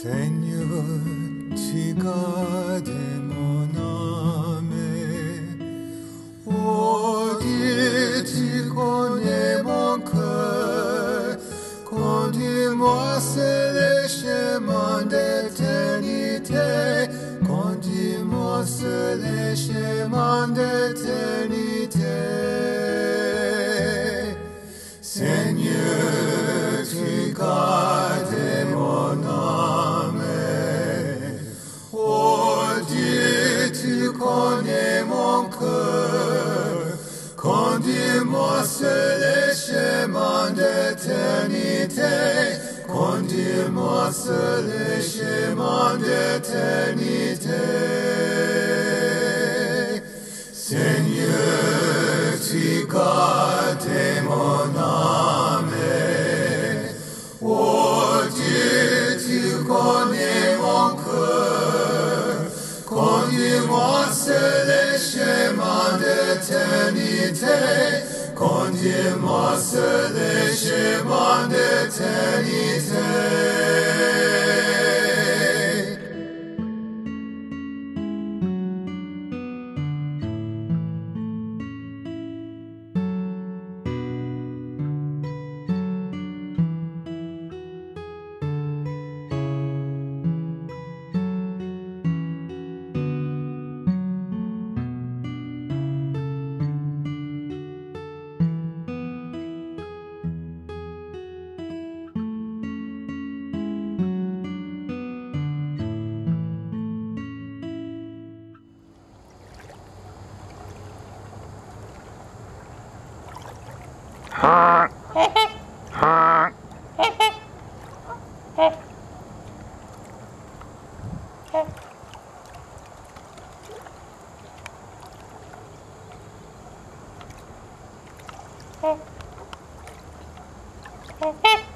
Seigneur, tu gardes mon âme. Oh Dieu, tu connais mon cœur. Conduis-moi sur les chemins d'éternité. Conduis-moi sur les chemins d'éternité. Seigneur, tu gardes mon âme. Oh Dieu, tu connais mon cœur. Conduis-moi sur les chemins d'éternité. Conduis-moi sur les chemins d'éternité. Seigneur, tu gardes mon âme. Oh Dieu, tu connais mon cœur. Conduis-moi sur les chemins d'éternité. Conduis-moi sur les chemins d'éternité. Okay.